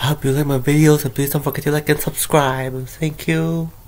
I hope you like my videos and please don't forget to like and subscribe. Thank you.